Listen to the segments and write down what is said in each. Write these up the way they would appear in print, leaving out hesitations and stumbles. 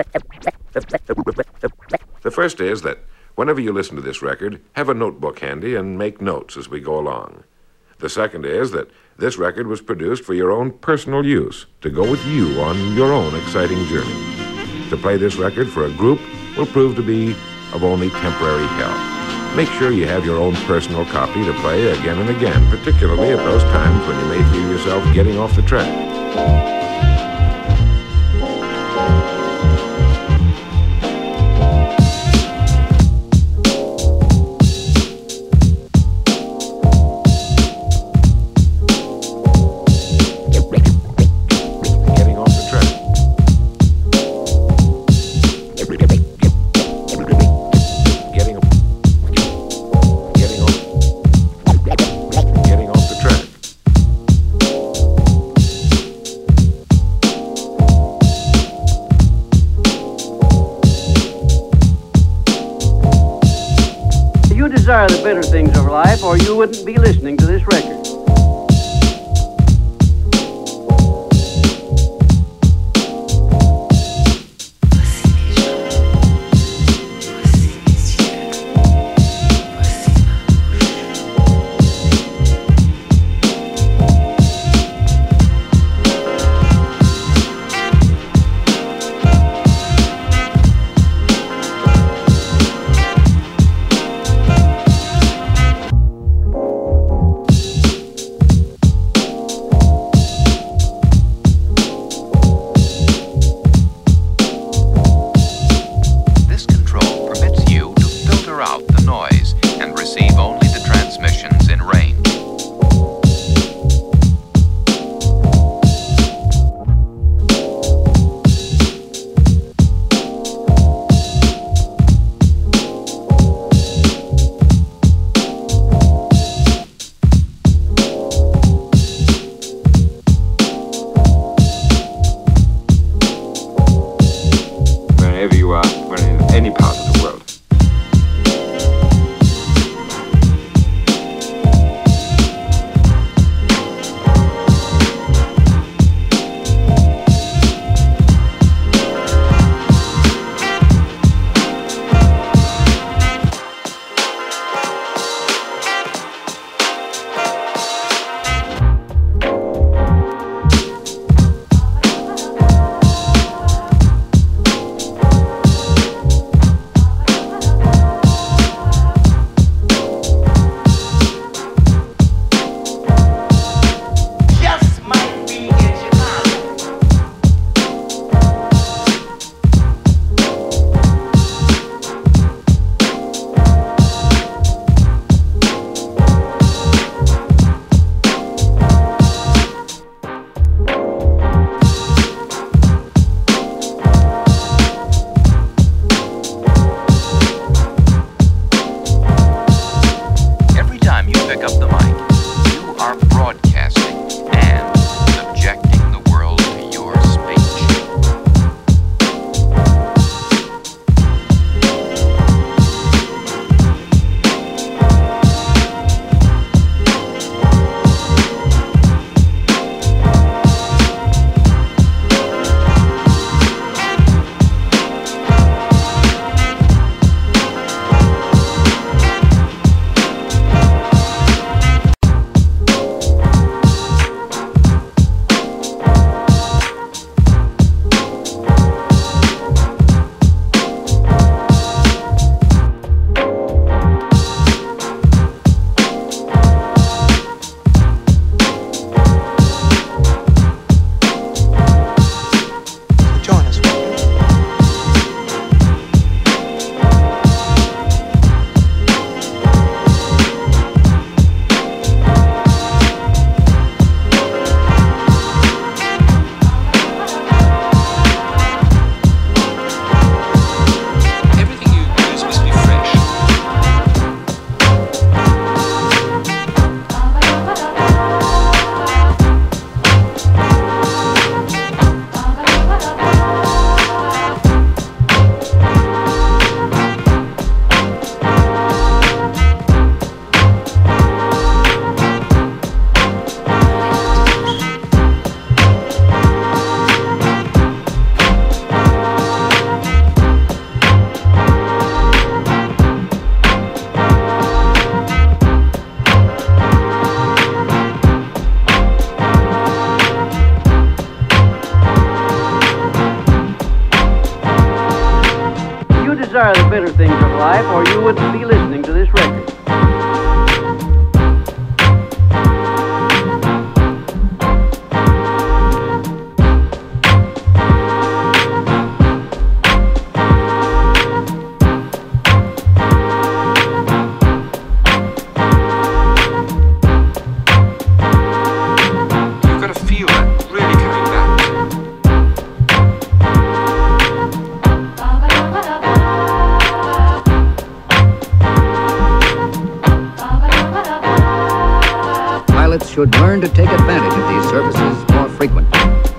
The first is that whenever you listen to this record, have a notebook handy and make notes as we go along. The second is that this record was produced for your own personal use, to go with you on your own exciting journey. To play this record for a group will prove to be of only temporary help. Make sure you have your own personal copy to play again and again, particularly at those times when you may feel yourself getting off the track. You desire the better things of life, or you wouldn't be listening to this record. These are the bitter things of life, or you wouldn't be listening to this record. Should learn to take advantage of these services more frequently.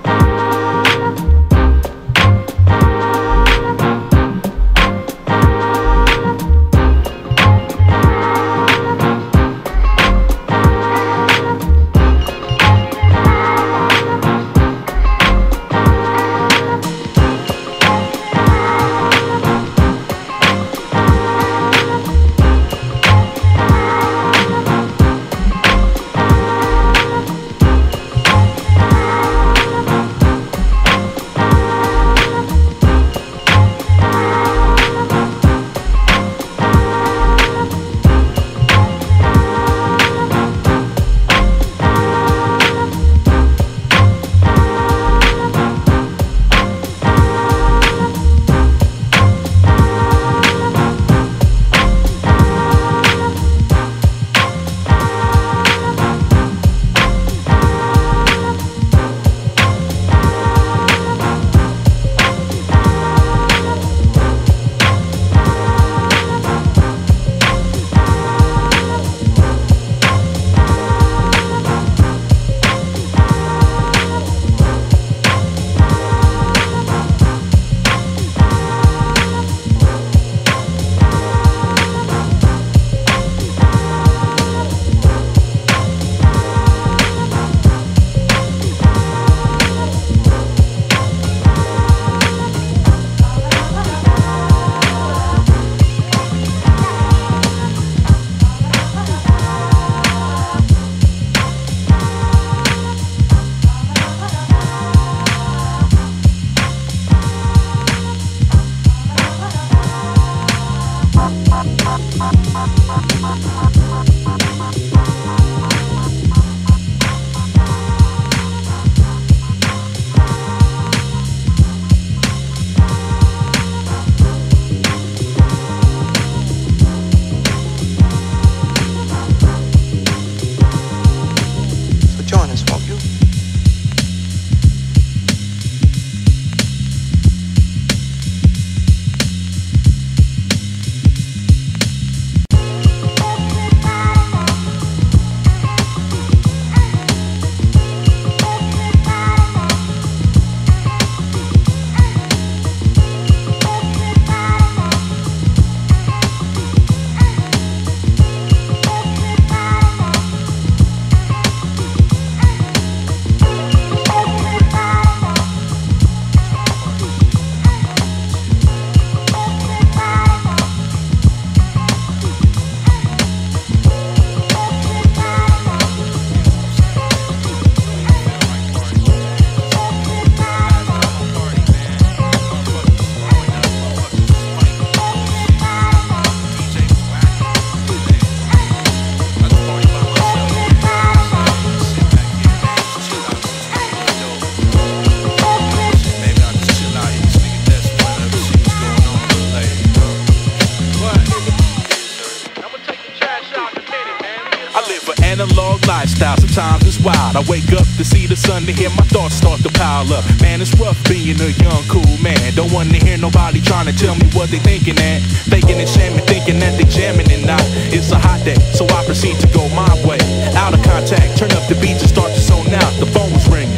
analog lifestyle, sometimes it's wild. I wake up to see the sun, to hear my thoughts start to pile up. Man, it's rough being a young, cool man. Don't wanna hear nobody trying to tell me what they thinking at. Faking and shaming, thinking that they jamming and not. It's a hot day, so I proceed to go my way. Out of contact, turn up the beats and start to zone out. The phone was ringing.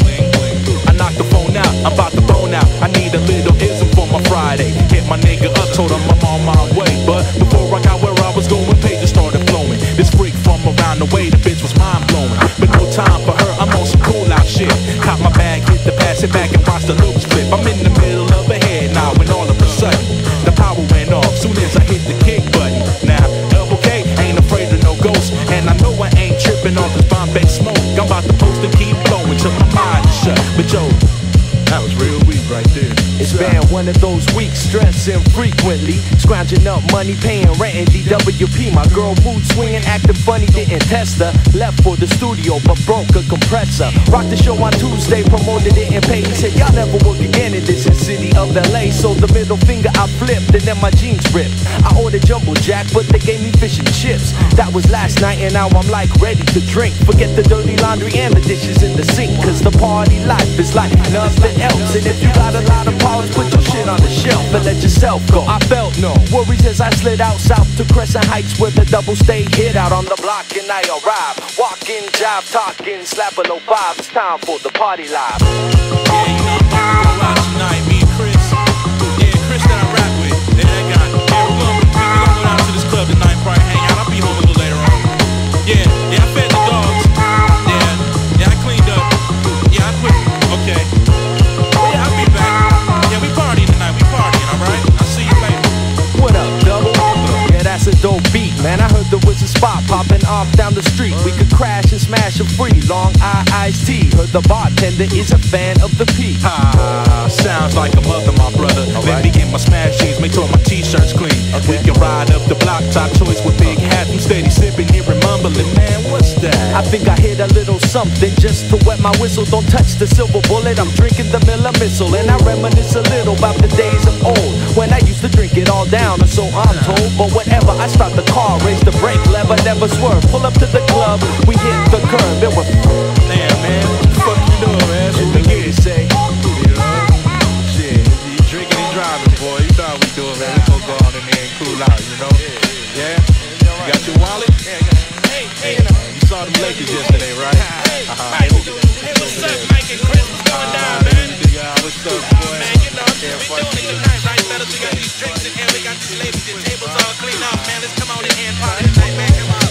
I knocked the phone out, I'm about to bone out. I need a little ism for my Friday. Hit my nigga up, told him I'm on my way. But before I got where I was going, pages started flowing. This freak from around the way, the bitch was mind blowing. But no time for her, I'm on some cool out shit. Caught my bag, hit the pass it back and watch the loops flip. I'm in the middle of a head now when all of a sudden the power went off soon as I hit the kick button. Now, Double K ain't afraid of no ghosts. And I know I ain't tripping off this Bombay smoke. I'm about to post and keep blowing till my mind is shut. But yo, that was real weak right there. It's band 1 one of those weeks, stressing frequently, scrounging up money, paying rent and DWP. My girl mood swinging, acting funny, didn't test her. Left for the studio, but broke a compressor. Rocked the show on Tuesday, promoted it and paid. He said, y'all never work again in this city of LA. So the middle finger I flipped, and then my jeans ripped. I ordered Jumbo Jack, but they gave me fish and chips. That was last night, and now I'm like ready to drink. Forget the dirty laundry and the dishes in the sink, cause the party life is like nothing else. And if you got a lot of powers, put your shit on the shelf and let yourself go. I felt no worries as I slid out south to Crescent Heights, where the double stay hit out on the block, and I arrive. Walking, jive, talking, slap a low five. It's time for the party live. Yeah, you know I'm about to go out tonight, me and Chris. Yeah, Chris that I rap with. Yeah, that guy. Yeah, we're gonna go down to this club tonight, probably hang out. I'll be home a little later on. Yeah, I fed the dogs. Yeah, I cleaned up. Yeah, I put, okay. Well, yeah, I'll be back. Yeah, we partying tonight, we partying, alright? I'll see you later. What up, double? Yeah, that's a dope beat, man. I heard there was a spot popping off down the street. We could crash and smash a free Long Iced Tea. Heard the bartender is a fan of the P. Sounds like a mother, my brother. Let me get my smash jeans, make sure my t-shirts clean. We can ride up the block, top choice with big hats. I'm steady sipping, hearing mumbling, man, what's that? I think I hit a little something just to wet my whistle. Don't touch the silver bullet, I'm drinking the Miller Missile. And I reminisce a little about the days of old, when I used to drink it all down, or so I'm told. But whatever, I start the car, raise the brake lever, never swerve. Pull up to the club, we hit the curb. It was damn, man, what the fuck you doing, man? That's what we get. Say, you know, shit, you drinking and driving, boy. You know how we do it, man. We gonna go on in there and cool out, you know? Yeah? You got your wallet? Hey, you saw them Lakers yesterday, right? Hey, what's up, Mike and Chris? What's going down, man? Yeah, what's up, boy? Man, you know, we doing it tonight, right, fellas? We got these drinks in here, we got these ladies, the tables all clean up, man. Let's come on in here and party tonight, man. Come on.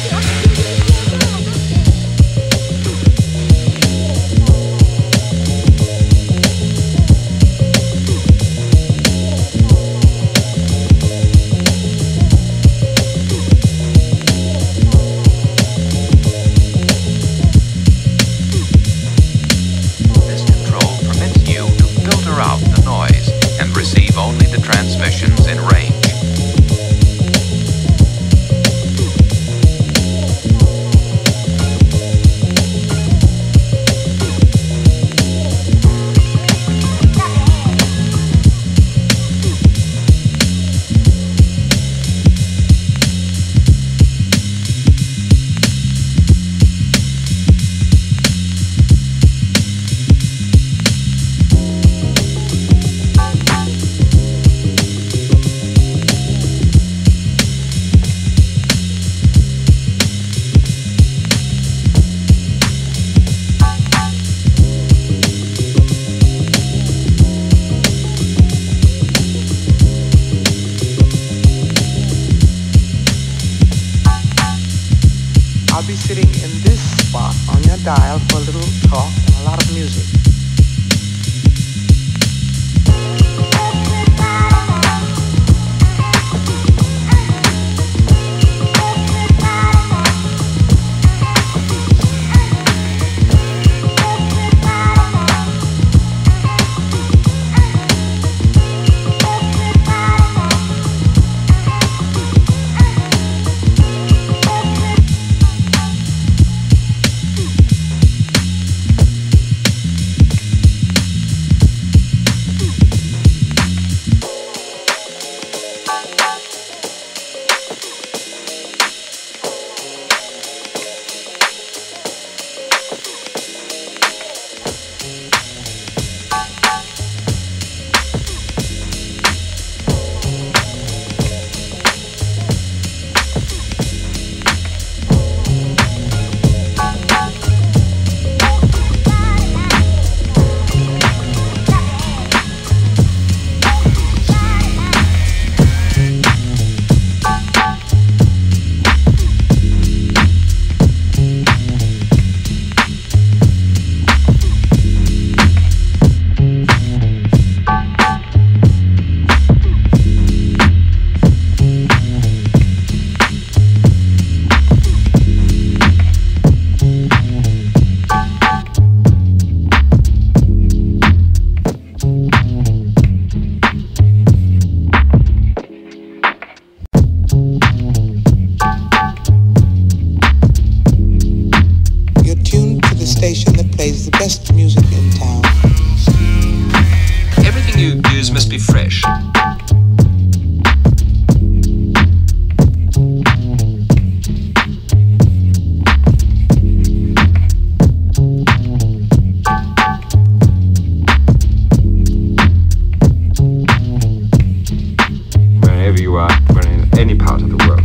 Only the transmissions in range. I'll be sitting in this spot on your dial for a little talk and a lot of music. wherever you are, in any part of the world.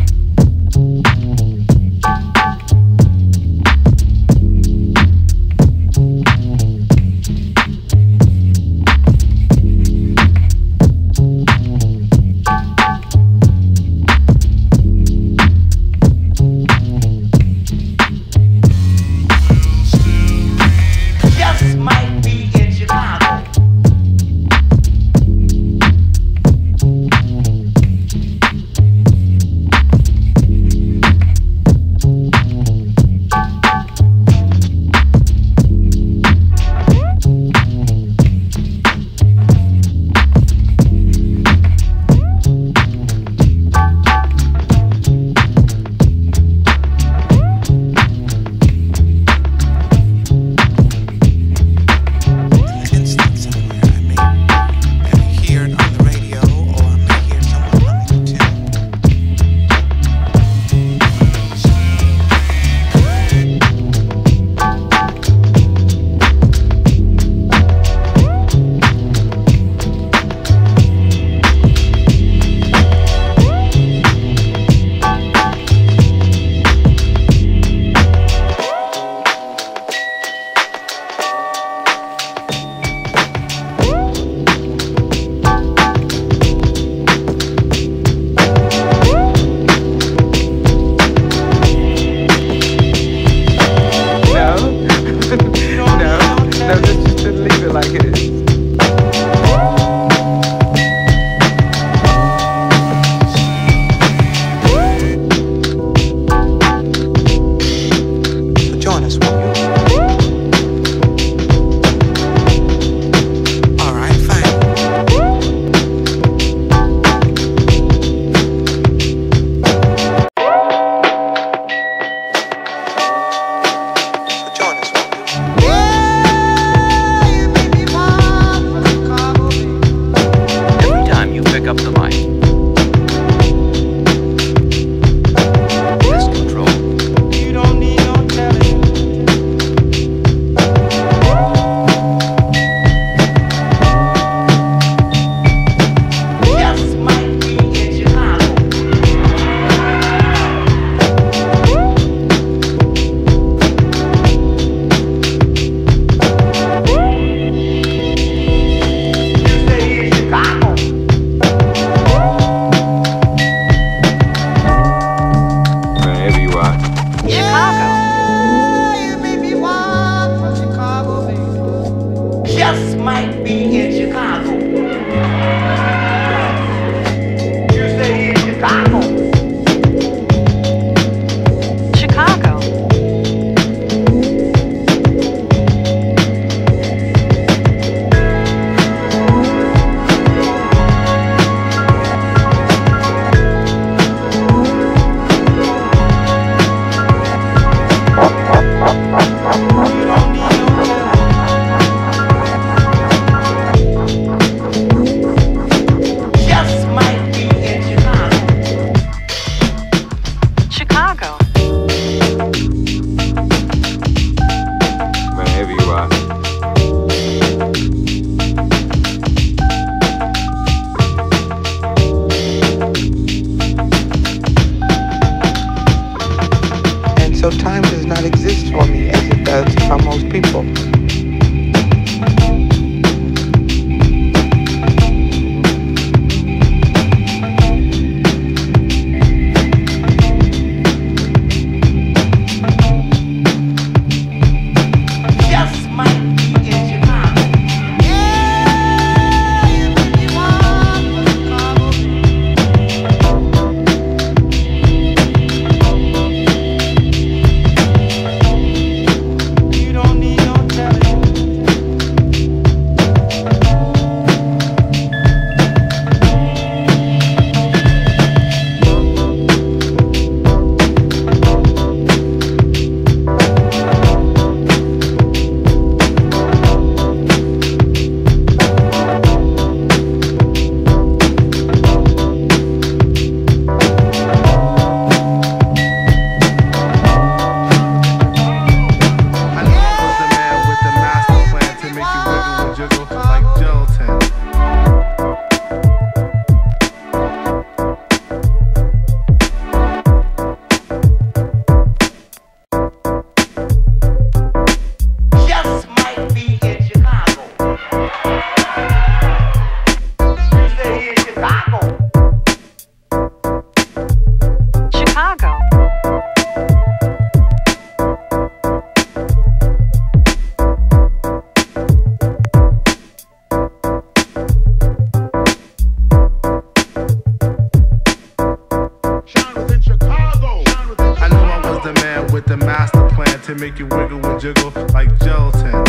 make you wiggle and jiggle like gelatin.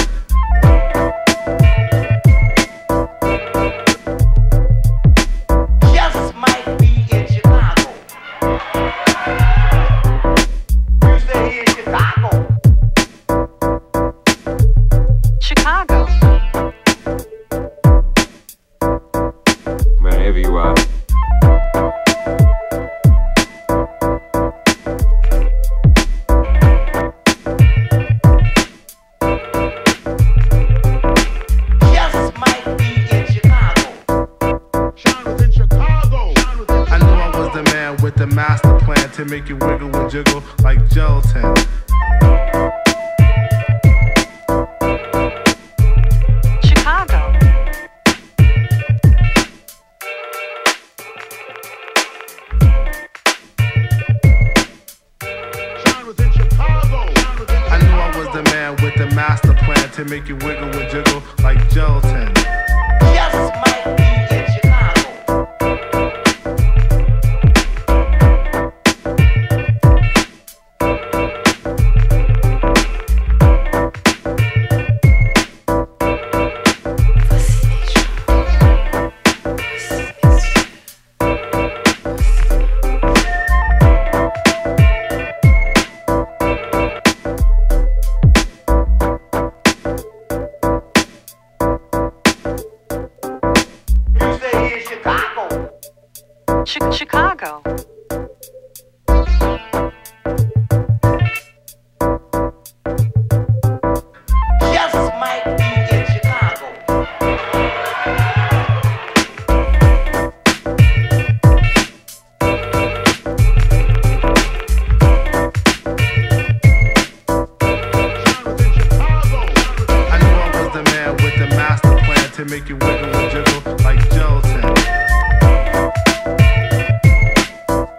Just might be in Chicago. You say in Chicago. Chicago. Wherever you are. Just might be in Chicago. Sean was in Chicago. I knew I was the man with the master plan to make you wiggle and jiggle like gelatin. Chicago. Sean was in Chicago. I knew I was the man with the master plan to make you wiggle and jiggle like gelatin. Just might be in Chicago. You say in Chicago. Chicago. Just might be in Chicago. I knew I was the man with the master plan to make you wiggle and jiggle like gelatin.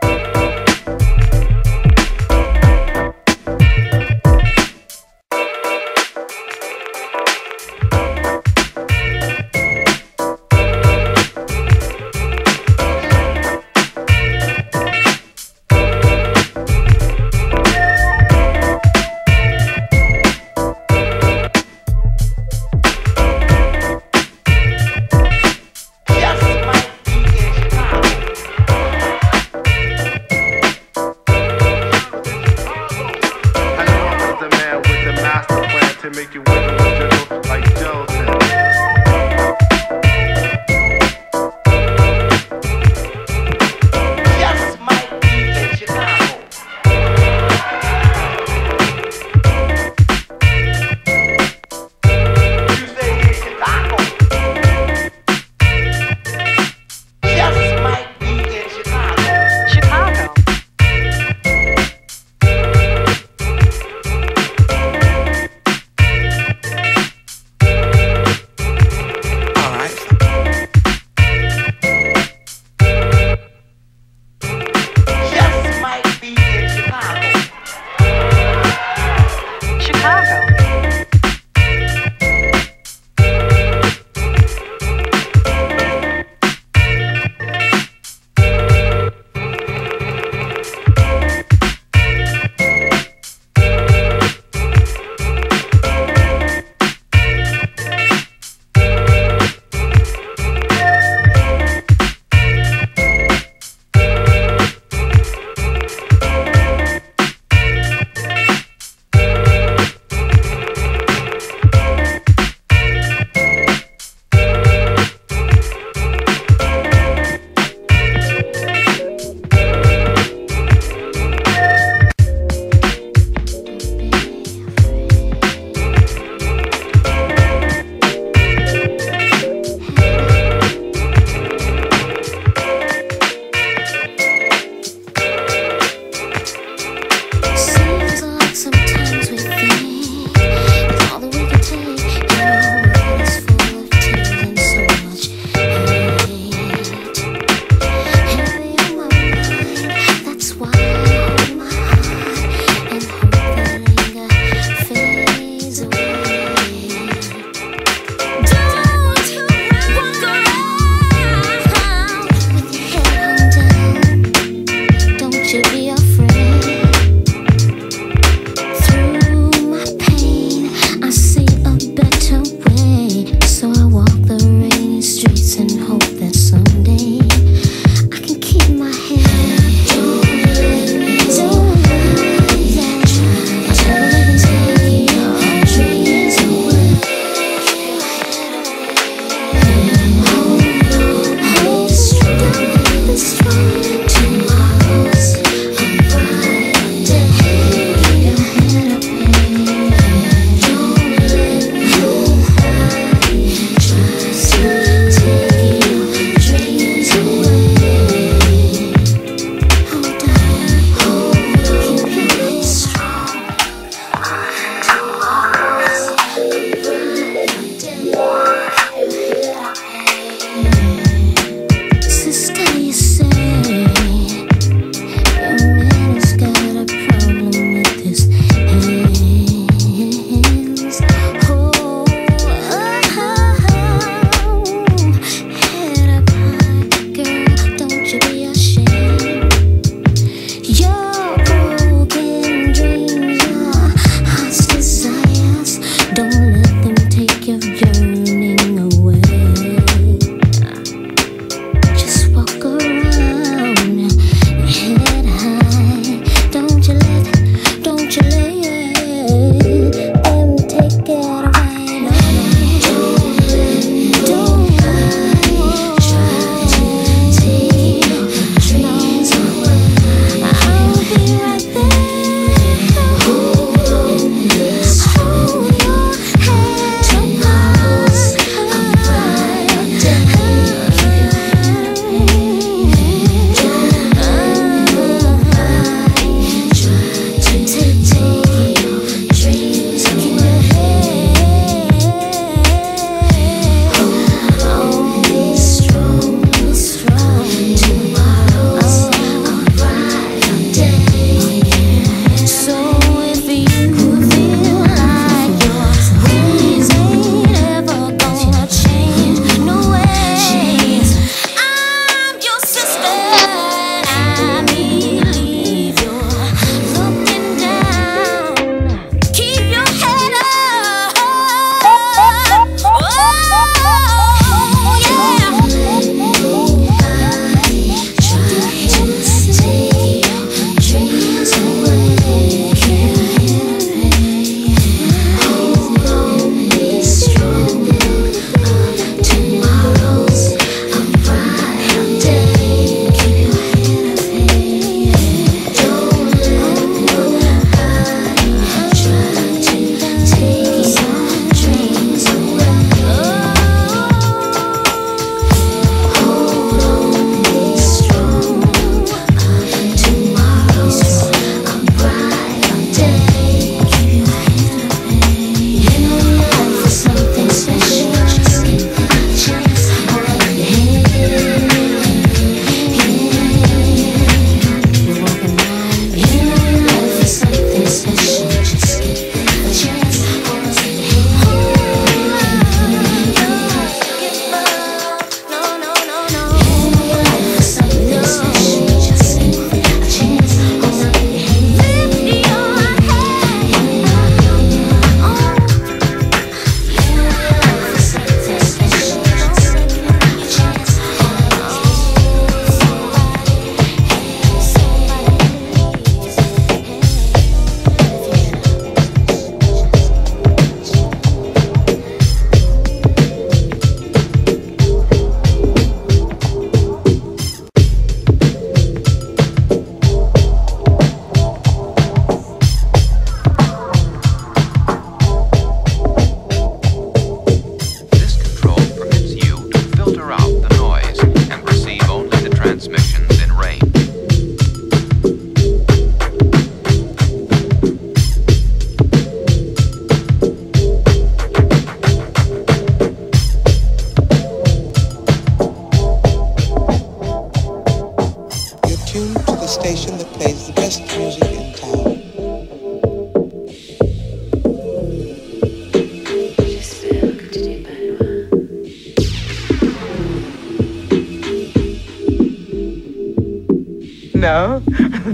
No,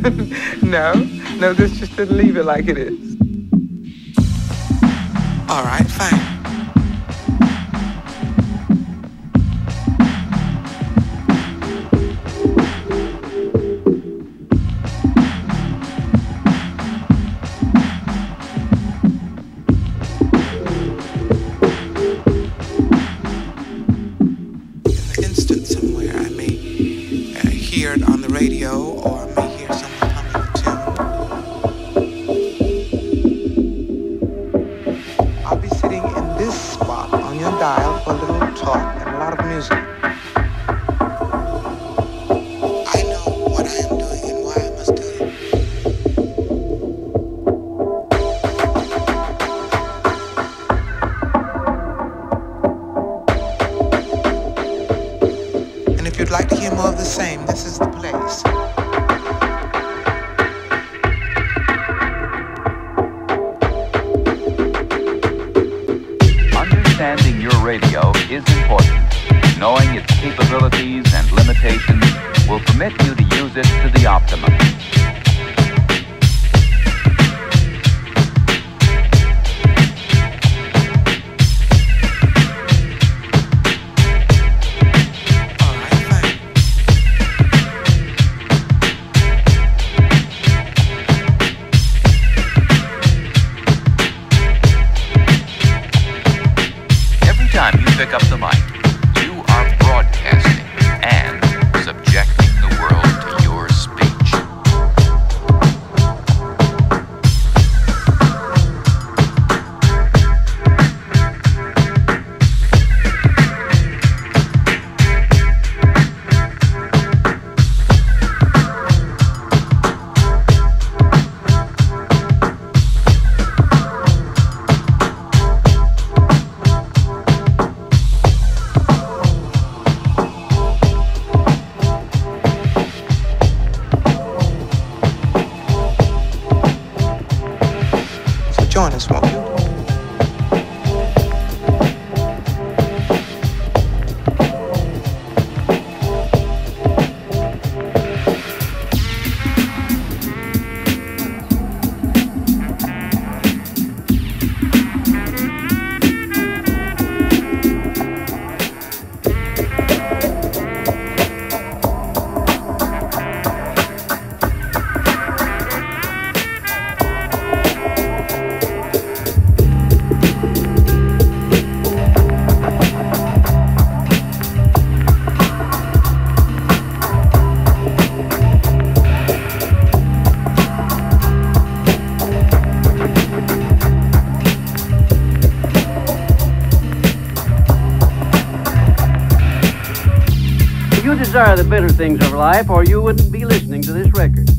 no, let's just leave it like it is. All right, fine. If you'd like to hear more of this same. This is the place. Understanding your radio is important. Knowing its capabilities and limitations will permit you to use it to the optimum. Every time you pick up the mic, you are broadcasting and subjecting the world to your speech. Join us, won't you? You desire the better things of life, or you wouldn't be listening to this record.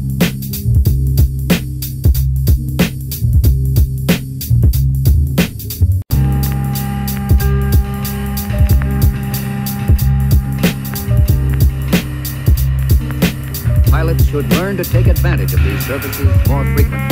Pilots should learn to take advantage of these services more frequently.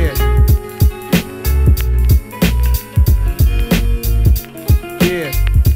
Yeah.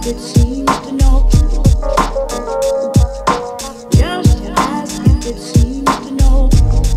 it seems to know. Just as if it seems to know.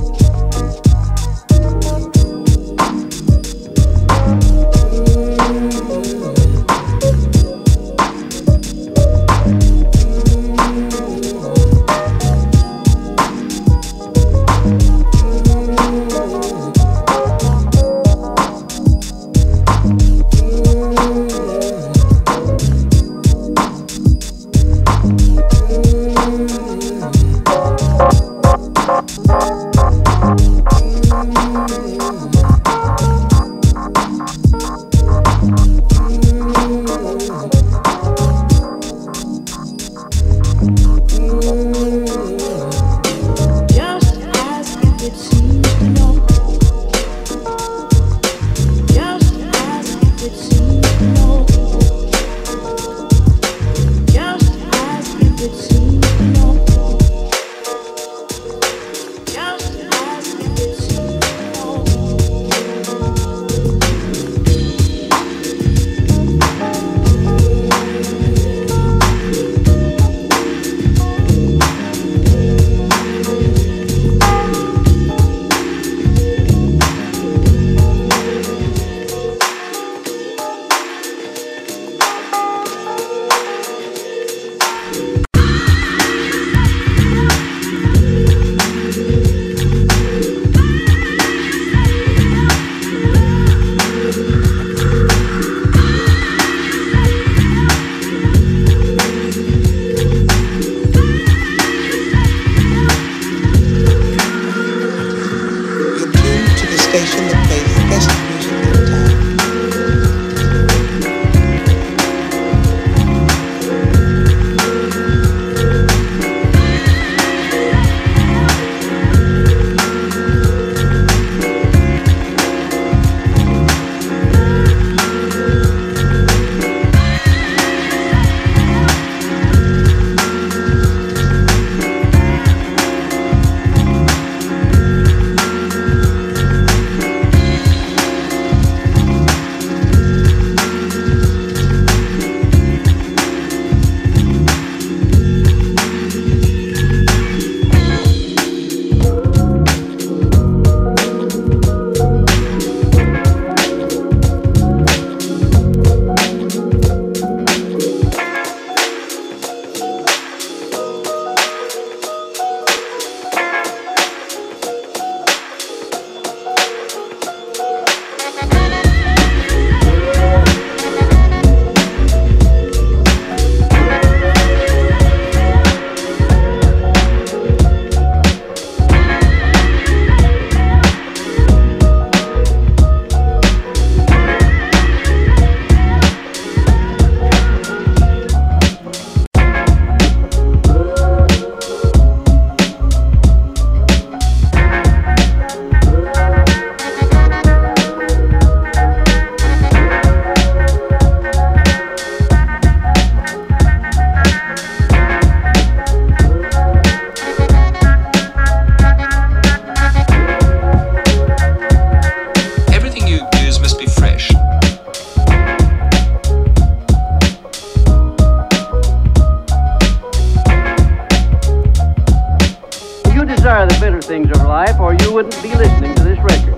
Desire the bitter things of life, or you wouldn't be listening to this record.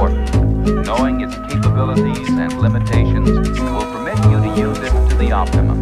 important. Knowing its capabilities and limitations will permit you to use it to the optimum.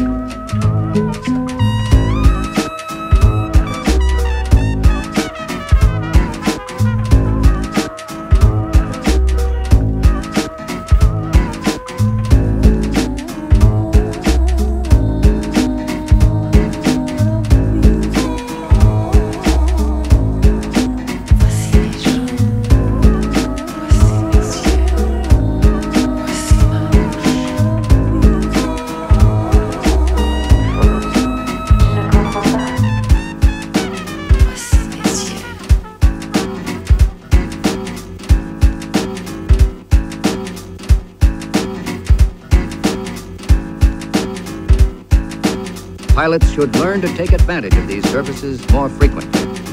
Pilots should learn to take advantage of these services more frequently.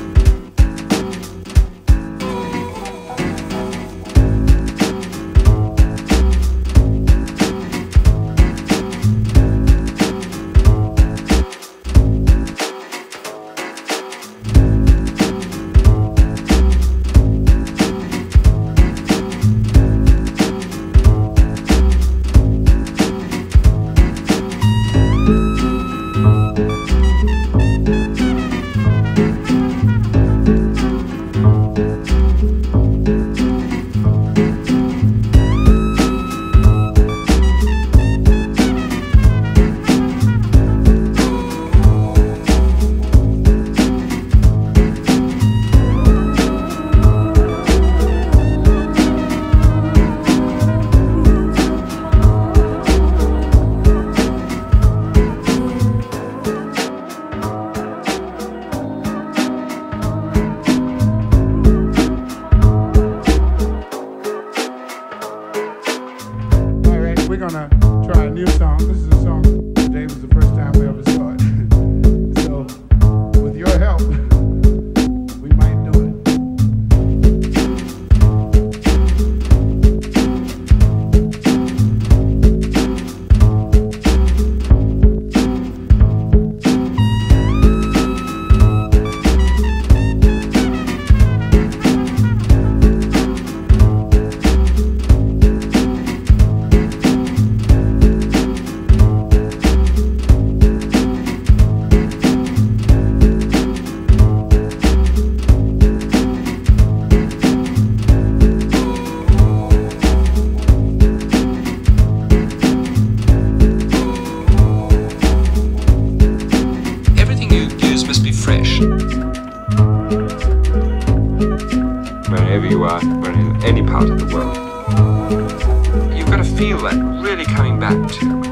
We're gonna try a new song. This is a song today was the first time we ever saw it. So, with your help, we might do it. Wherever you are, in any part of the world, you've got to feel that really coming back to you.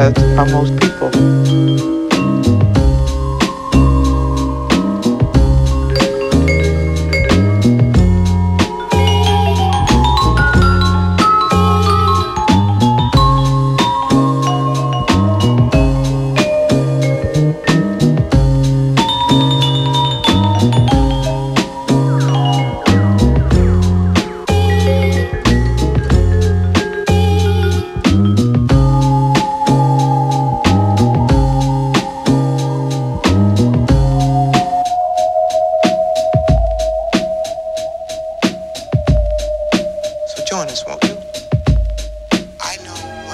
as are most people. Join us, won't you? I know what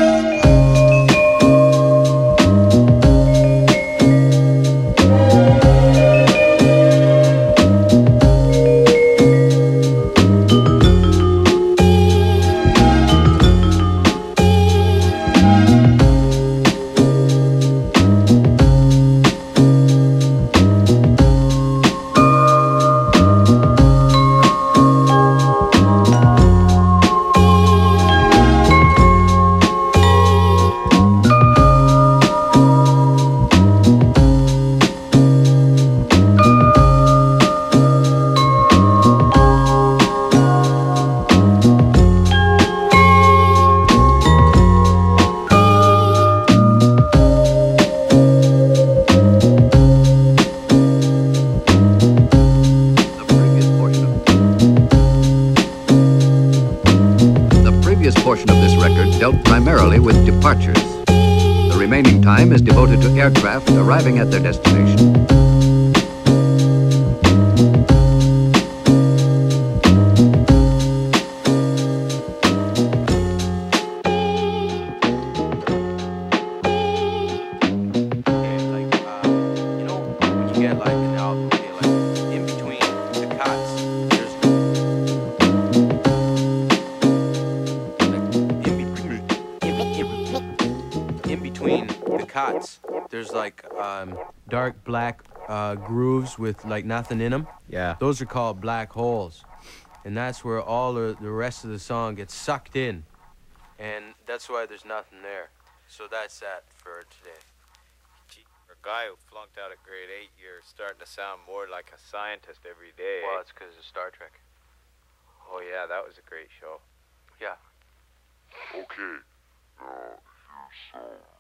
portion of this record dealt primarily with departures. The remaining time is devoted to aircraft arriving at their destination. There's like dark black grooves with like nothing in them. Yeah. Those are called black holes. And that's where all the rest of the song gets sucked in. And that's why there's nothing there. So that's that for today. For a guy who flunked out of grade 8, you're starting to sound more like a scientist every day. Well, it's because of Star Trek. Oh yeah, that was a great show. Yeah. Okay. Now, here's some